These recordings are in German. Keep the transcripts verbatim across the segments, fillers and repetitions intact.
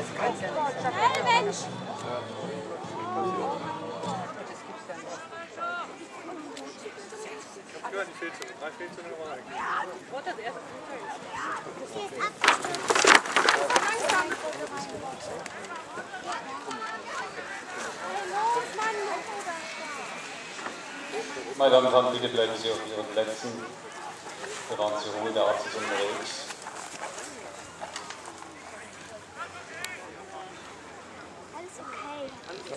Das kann ja nicht sein. Hey, Mensch! Ich habe gehört, die Fehlzüge. Drei Fehlzüge nochmal rein. Ja, sofort das erste Meine Damen und Herren, bitte bleiben Sie auf Ihren Plätzen. Wir waren zur Ruhe, der Arzt ist unterwegs. Alles okay.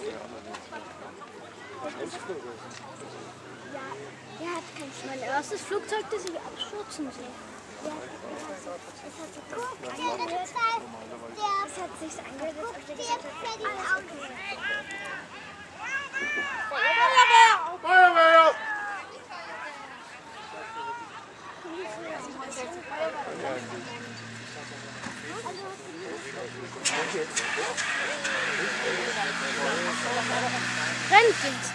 Ja, der hat kein Mein erstes Flugzeug, das ich abstürzen sehe. Ja, es hat sich angehört. Es hat sich angehört, als ob der gesagt hat, alles okay. Feuerwehr! Feuerwehr! Renndienst.